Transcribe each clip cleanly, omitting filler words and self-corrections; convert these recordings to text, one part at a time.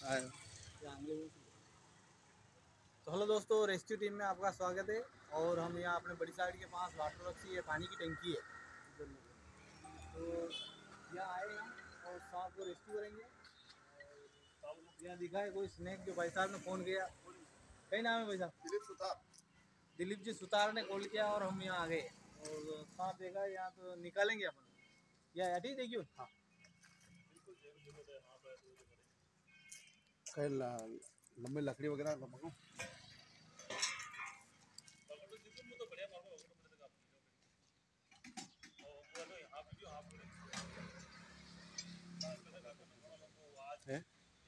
आयो। तो हेलो दोस्तों, रेस्क्यू टीम में आपका स्वागत है। और हम यहाँ अपने बड़ी साइड के पास वाटर वर्क्स की पानी की टंकी है, तो यहाँ आए हम और सांप को रेस्क्यू करेंगे। यहाँ दिखा है कोई स्नेक, जो भाई साहब ने फ़ोन किया। कई नाम है भाई साहब? दिलीप जी सुतार ने कॉल किया और हम यहाँ आ गए और सांप देखा यहाँ, तो निकालेंगे अपन। या ठीक देखियो। हाँ, लंबे लकड़ी वगैरह पकड़ो। है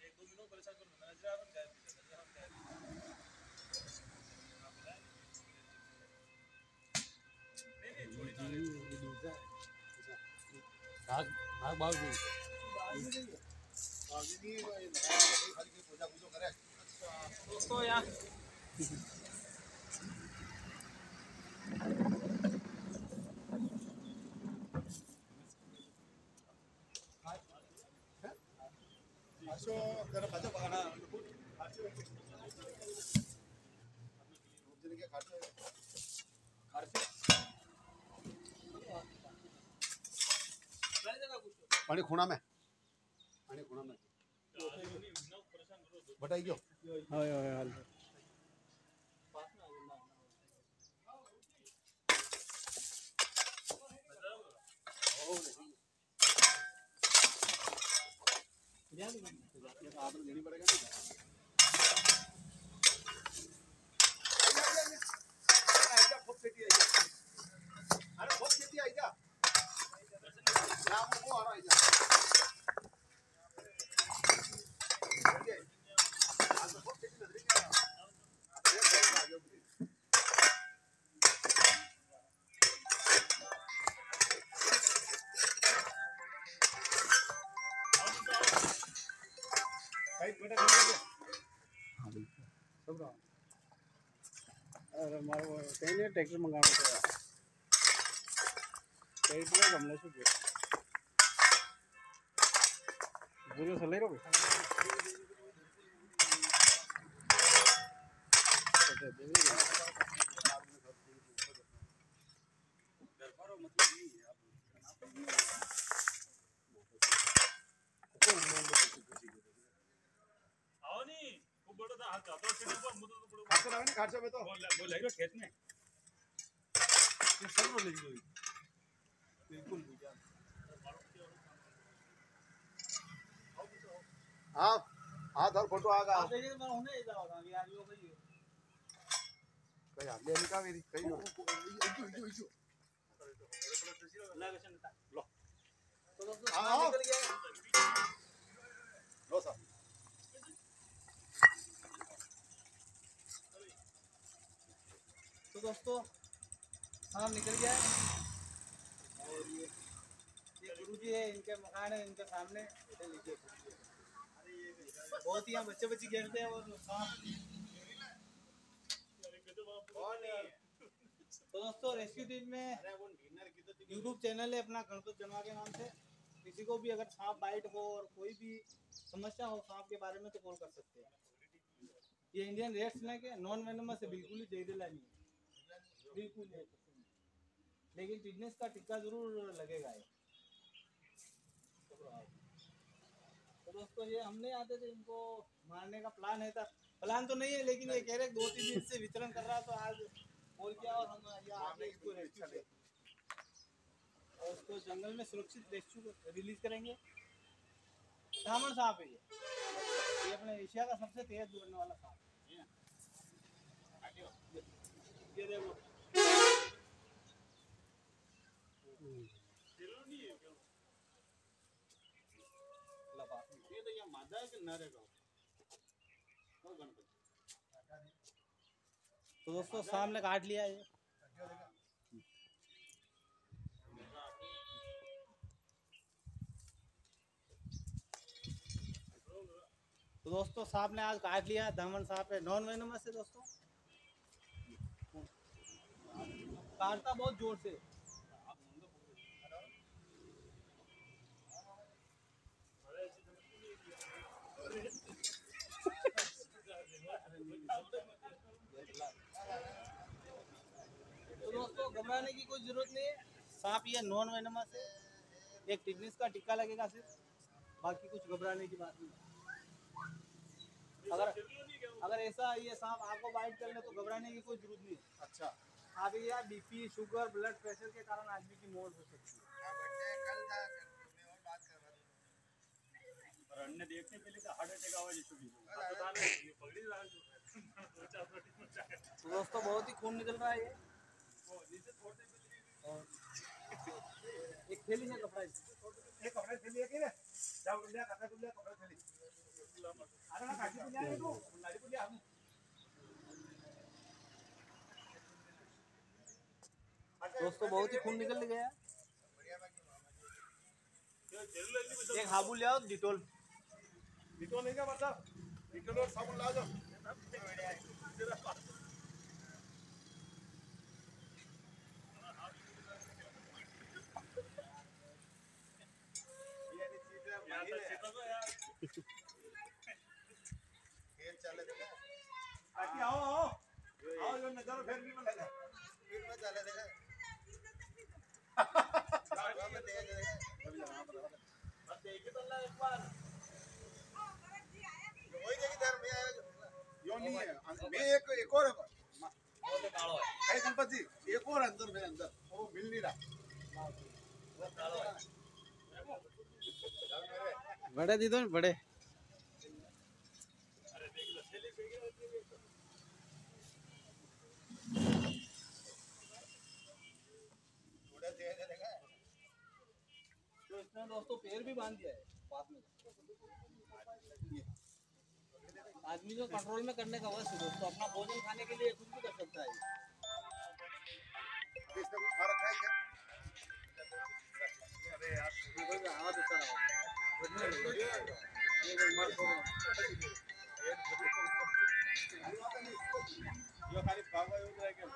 भाग भाग भाग दोस्तों यहाँ पानी खूणा में बताई क्यों? हाल आपने देनी पड़ेगा ट्रैक्टर मंगाना था, ट्रैक्टर हमने से पूरे चले रहो में तो खेत में बिल्कुल हाँ हाँ धर फोटो आ गया कहीं ले निकाल मेरी कहीं लो लो सर। तो दोस्तों सांप निकल गया है और ये गुरुजी है, इनके मकान है, इनके सामने लीजिए। बहुत ही यहाँ बच्चे खेलते हैं और सांप। तो दोस्तों रेस्क्यू टीम में यूट्यूब चैनल है अपना गणपत जनवा के नाम से। किसी को भी अगर सांप बाइट हो और कोई भी समस्या हो सांप के बारे में तो कॉल कर सकते हैं। ये इंडियन रेड स्नेक है, नॉन वेनमस है, बिल्कुल ही जहरीला नहीं है, बिल्कुल नहीं, लेकिन टिटनेस का टीका जरूर लगेगा ये। तो दोस्तों ये हम नहीं आते थे, इनको मारने का प्लान है था। प्लान तो नहीं है, लेकिन ये कह रहे 2-3 दिन से विचरण कर रहा, तो आज बोल किया और हम आगे इसको रेस्क्यू करें और उसको जंगल में सुरक्षित रेस्क्यू रिलीज करेंगे। दामन सांप है ये अपने एशिया का सबसे तेज दौड़ने वाला सांप है। ये देखो ये तो ये मादा है कि नर है? तो दोस्तों सामने काट लिया ये। तो दोस्तों सांप ने आज काट लिया, दामन सांप है, नॉन वेनमस है दोस्तों, काटता बहुत जोर से। घबराने की कोई जरूरत नहीं है। सांप ये नॉन वेनमस है, एक टिटनेस का टिक्का लगेगा सिर्फ, बाकी कुछ घबराने की बात नहीं। अगर ऐसा ये सांप आपको बाइट कर ले तो घबराने की कोई जरूरत नहीं है। अच्छा आगे या बीपी, शुगर, ब्लड प्रेशर के कारण आदमी की मौत हो सकती है। अन्य देखने पहले तो हार्ट अटैक आवाज तो दोस्तों बहुत ही खून निकल रहा है ये। और एक थैली है कपड़ा की। एक कपड़े थैली है क्या जाओ ले कपड़े तुम ले कपड़े थैली अरे ना काटी ले आए तू लाड़ी को ले हम दोस्तों बहुत ही खून निकल गया। एक हाबू ले आओ, डिटोल नहीं क्या मतलब डिटोल और साबुन ला दो आओ जो नजर फिर भी लगा फिर में चले देखा में दे दे बस देखिए तो अल्लाह एक बार वही देखी धर में यो नहीं है मैं एक और बहुत कालो है कई गणपत जी एक और अंदर में अंदर वो मिल नहीं रहा बहुत कालो है बड़े दी दो बड़े तो इसने दोस्तों पैर भी बांध दिया है बाद में। आदमी को कंट्रोल में करने का वश है दोस्तों, अपना भोजन खाने के लिए कुछ भी कर सकता है। इसने कुछ खा रखा है क्या अरे यार कोई आवाज अच्छा रहा यो खाली भागा यूं रह गया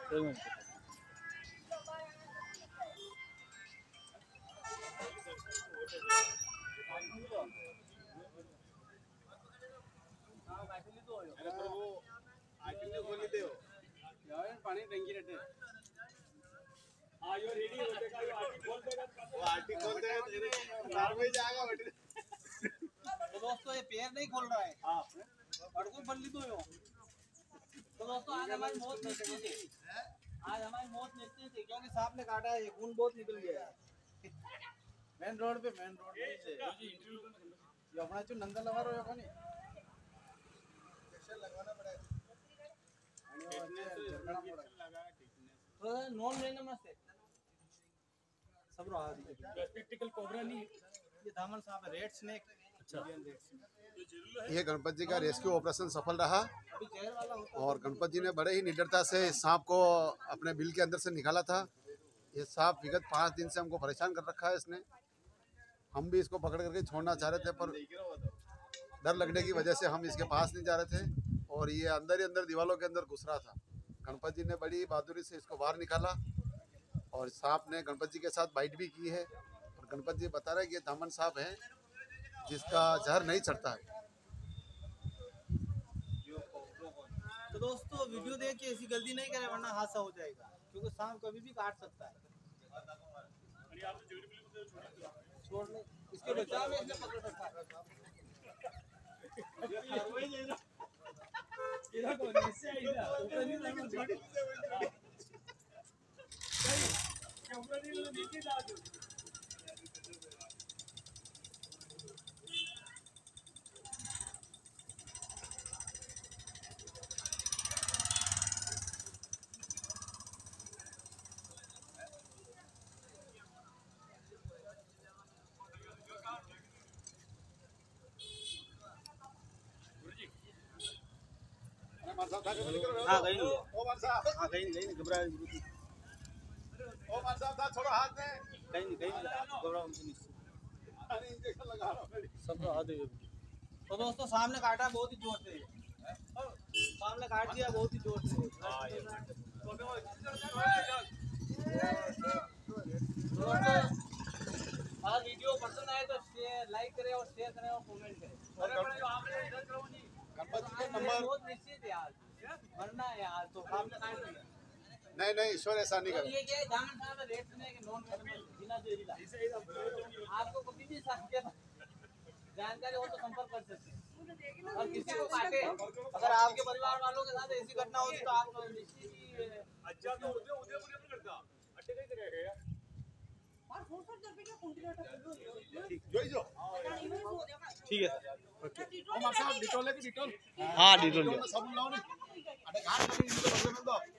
अरे पर वो आइटम जो खोली दे हो यार पानी टंकी रहते हां यो रेडी हो जाएगा यो आरटी खोल देगा वो आरटी खोल देगा तेरे कार में जाएगा बेटे तो दोस्तों ये पैर नहीं खोल रहा है। हां और कोई बल्ली तो हो। तो दोस्तों आज हमारी मौत निश्चित है। आज हमारी मौत निश्चित है क्योंकि सांप ने काटा है, खून बहुत निकल गया है। मेन रोड पे से ये अपना जो नंदा लगा रहा है कोनी इंजेक्शन लगवाना पड़ेगा तो नॉन वेनमस है सब रहा है। स्पेक्टिकल कोबरा नहीं ये धामन सांप है, रेड स्नेक। अच्छा ये गणपत जी का रेस्क्यू ऑपरेशन सफल रहा अभी जहर वाला होता है। और गणपत जी ने बड़े ही निडरता से इस सांप को अपने बिल के अंदर से निकाला था। ये सांप विगत 5 दिन से हमको परेशान कर रखा है इसने। हम भी इसको पकड़ करके छोड़ना चाह रहे थे पर डर लगने की वजह से हम इसके पास नहीं जा रहे थे और ये अंदर ही अंदर दीवारों के अंदर घुस रहा था। गणपत जी ने बड़ी बहादुरी से इसको बाहर निकाला और सांप ने गणपत जी के साथ बाइट भी की है और गणपत जी बता रहे हैं कि ये दामन सांप है जिसका जहर नहीं चढ़ता है। तो दोस्तों वीडियो देख के ऐसी गलती नहीं करें वरना हादसा हो जाएगा क्योंकि सांप कभी भी काट सकता है। छोड़ने इसके बचाव में इसने पकड़ रखा है। हाँ कहीं नहीं घबराए छोड़ो हाथ में कहीं नहीं घबराओ इंजेक्शन लगा रहा हूं सब हाथ दे। तो दोस्तों सामने काटा बहुत ही जोर से, सामने काट दिया बहुत ही जोर से। अगर वीडियो पसंद आए तो शेयर लाइक करें और शेयर करें और कमेंट करें। गणपत जी के नंबर बहुत निश्चित है यार, वरना यार तो सामने काट दिया। नहीं नहीं ईश्वर ऐसा नहीं करे। ये क्या है, दामन साहब रेट सुने कि नॉन बिना जहरीला आपको कभी भी जानकारी हो तो संपर्क कर सकते हैं। और किसी को काटे, अगर आपके परिवार वालों के साथ ऐसी घटना होती तो आप अच्छा तो ठीक है डिटोल है कि डिटोल? हाँ डिटोल सब लाओ नहीं। अरे घाट लगी तो